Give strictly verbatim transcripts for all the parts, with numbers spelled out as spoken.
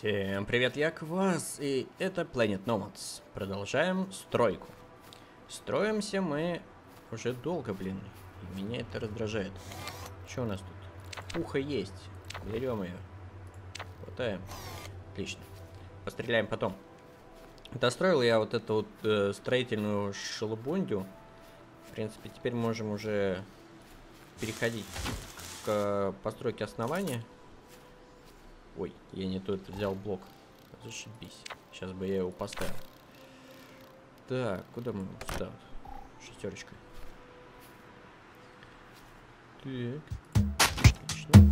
Всем привет, я Квас, и это Planet Nomads. Продолжаем стройку. Строимся мы уже долго, блин, и меня это раздражает. Что у нас тут? Пуха есть. Берем ее. Хватаем. Отлично. Постреляем потом. Достроил я вот эту вот э, строительную шелубундю. В принципе, теперь можем уже переходить к постройке основания. Ой, я не тот взял блок. Зашибись. Сейчас бы я его поставил. Так, куда мы? Сюда. Шестерочка. Так. Отлично.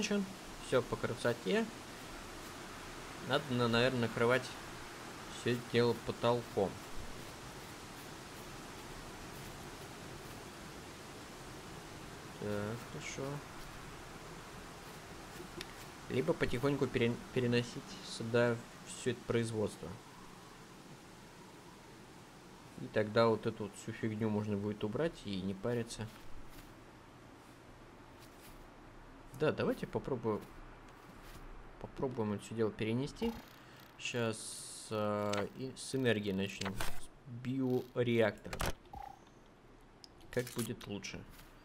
закончен. Все по красоте. Надо, наверное, накрывать все дело потолком. Так, хорошо. Либо потихоньку пере переносить сюда все это производство. И тогда вот эту вот всю фигню можно будет убрать и не париться. Да, давайте попробую попробуем это все дело перенести. Сейчас э, и с энергией начнем. С биореактора. Как будет лучше.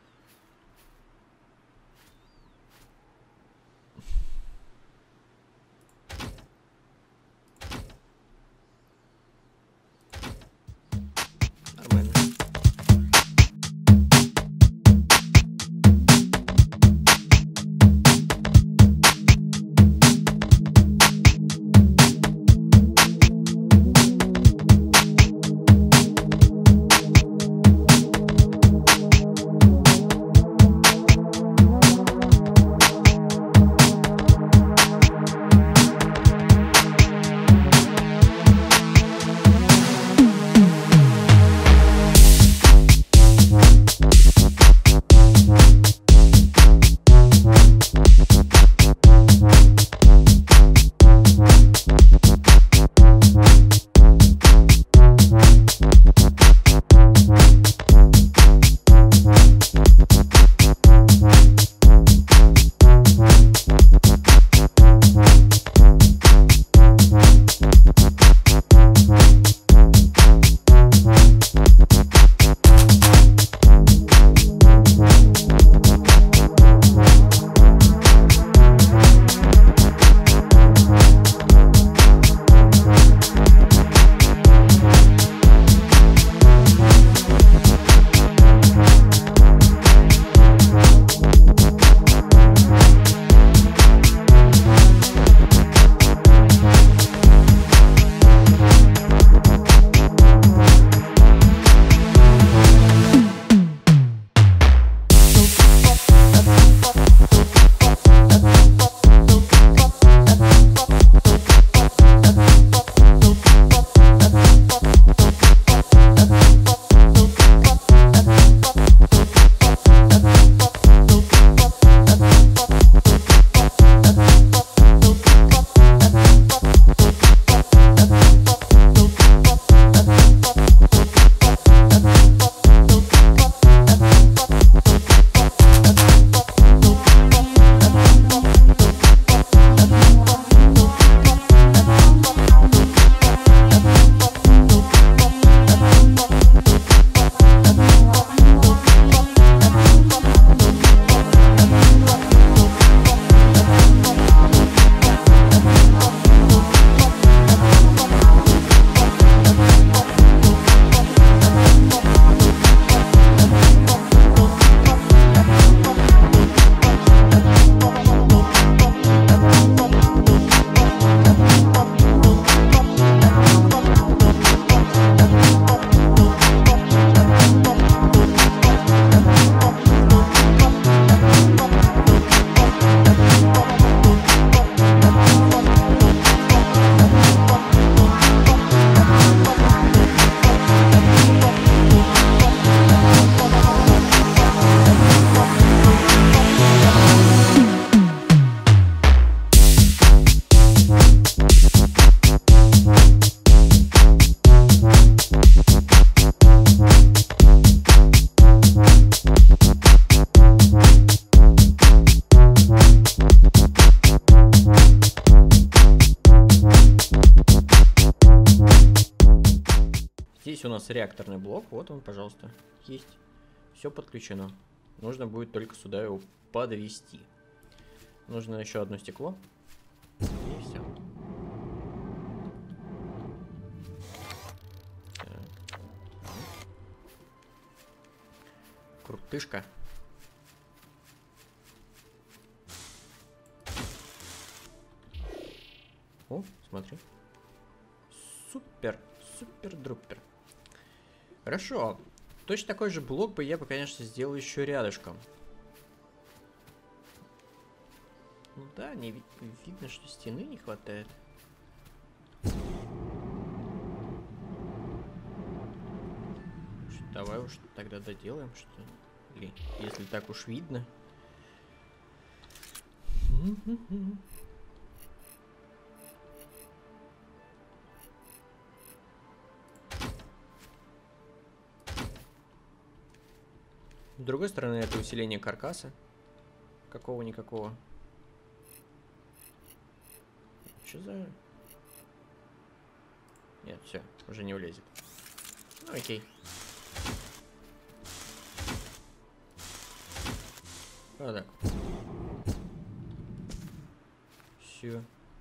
Нормально. Здесь у нас реакторный блок. Вот он, пожалуйста. Есть. Все подключено. Нужно будет только сюда его подвести. Нужно еще одно стекло. И все. Так. Крутышка. О, смотри. Супер, супер-друпер. Хорошо. Точно такой же блок бы я бы, конечно, сделал еще рядышком. Ну да, не ви видно, что стены не хватает. Давай уж тогда доделаем, что ли, если так уж видно. С другой стороны, это усиление каркаса. Какого-никакого. Что за... Нет, все, уже не влезет. Ну, окей. Вот так. Все.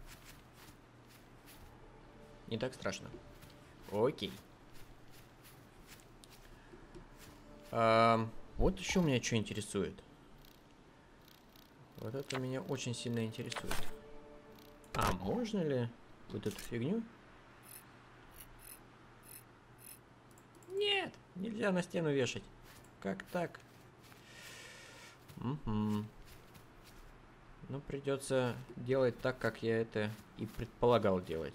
Не так страшно. Окей. А, вот еще меня что интересует. Вот это меня очень сильно интересует. А можно ли вот эту фигню? Нет, нельзя на стену вешать. Как так? Угу. Ну, придется делать так, как я это и предполагал делать.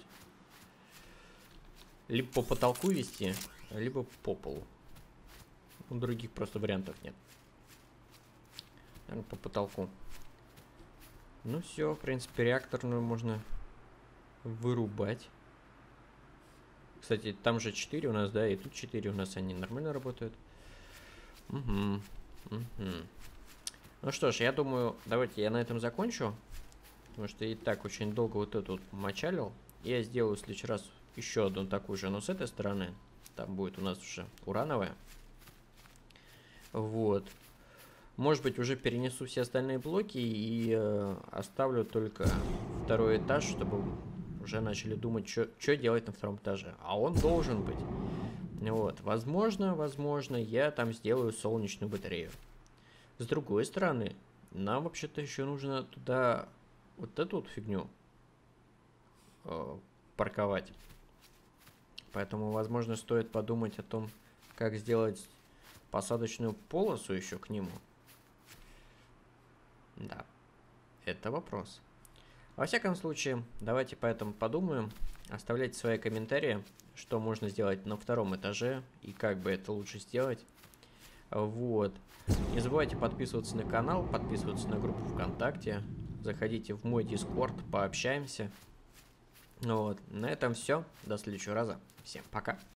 Либо по потолку вести, либо по полу. У других просто вариантов нет. Наверное, по потолку. Ну все, в принципе, реакторную можно вырубать. Кстати, там же четыре у нас, да, и тут четыре у нас, они нормально работают. Угу. Угу. Ну что ж, я думаю, давайте я на этом закончу. Потому что и так очень долго вот эту вот мочалил. Я сделаю в следующий раз еще одну такую же, но с этой стороны. Там будет у нас уже урановая. Вот. Может быть, уже перенесу все остальные блоки и э, оставлю только второй этаж, чтобы уже начали думать, что делать на втором этаже. А он должен быть. Вот. Возможно, возможно, я там сделаю солнечную батарею. С другой стороны, нам вообще-то еще нужно туда вот эту вот фигню э, парковать. Поэтому, возможно, стоит подумать о том, как сделать посадочную полосу еще к нему. Да, это вопрос. Во всяком случае, давайте поэтому подумаем. Оставляйте свои комментарии, что можно сделать на втором этаже и как бы это лучше сделать. Вот. Не забывайте подписываться на канал, подписываться на группу ВКонтакте. Заходите в мой Дискорд, пообщаемся. Вот. На этом все. До следующего раза. Всем пока.